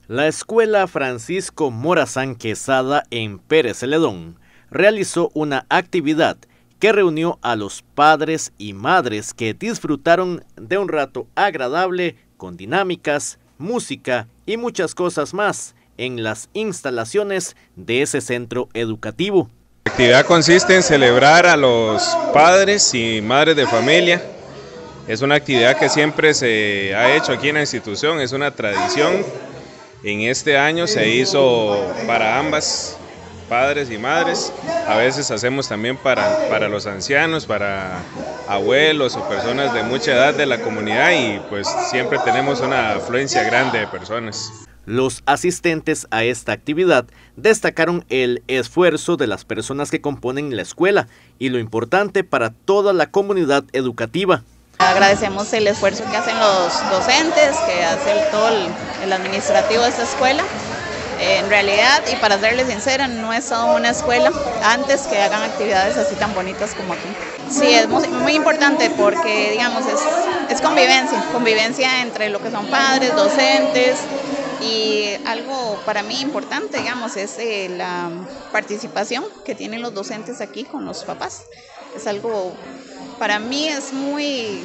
La Escuela Francisco Morazán Quesada en Pérez Celedón realizó una actividad que reunió a los padres y madres que disfrutaron de un rato agradable con dinámicas, música y muchas cosas más en las instalaciones de ese centro educativo. La actividad consiste en celebrar a los padres y madres de familia. Es una actividad que siempre se ha hecho aquí en la institución, es una tradición. En este año se hizo para ambas, padres y madres. A veces hacemos también para los ancianos, para abuelos o personas de mucha edad de la comunidad, y pues siempre tenemos una afluencia grande de personas. Los asistentes a esta actividad destacaron el esfuerzo de las personas que componen la escuela y lo importante para toda la comunidad educativa. Agradecemos el esfuerzo que hacen los docentes, que hace todo el administrativo de esta escuela. En realidad, y para serles sincera, no es solo una escuela antes que hagan actividades así tan bonitas como aquí. Sí, es muy importante porque, digamos, es convivencia entre lo que son padres, docentes, y algo para mí importante, digamos, es la participación que tienen los docentes aquí con los papás. Es algo, para mí es muy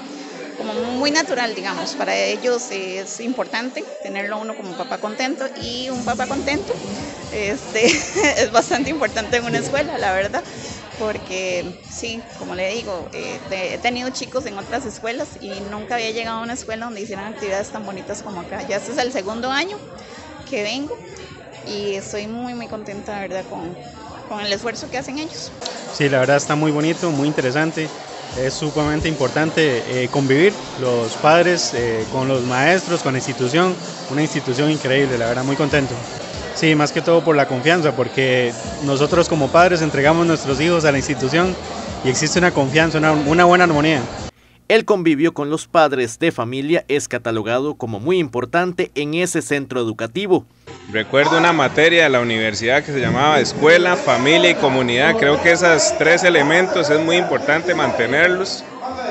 natural, digamos. Para ellos es importante tenerlo uno como papá contento, y un papá contento es bastante importante en una escuela, la verdad, porque sí, como le digo, he tenido chicos en otras escuelas y nunca había llegado a una escuela donde hicieran actividades tan bonitas como acá. Ya este es el segundo año que vengo y estoy muy contenta, la verdad, con el esfuerzo que hacen ellos. Sí, la verdad está muy bonito, muy interesante. Es sumamente importante convivir los padres con los maestros, con la institución, una institución increíble, la verdad, muy contento. Sí, más que todo por la confianza, porque nosotros como padres entregamos nuestros hijos a la institución y existe una confianza, una buena armonía. El convivio con los padres de familia es catalogado como muy importante en ese centro educativo. Recuerdo una materia de la universidad que se llamaba Escuela, Familia y Comunidad. Creo que esos tres elementos es muy importante mantenerlos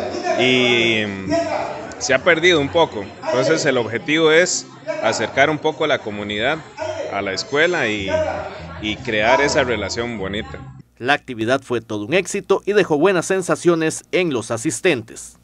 y se ha perdido un poco. Entonces el objetivo es acercar un poco a la comunidad a la escuela y crear esa relación bonita. La actividad fue todo un éxito y dejó buenas sensaciones en los asistentes.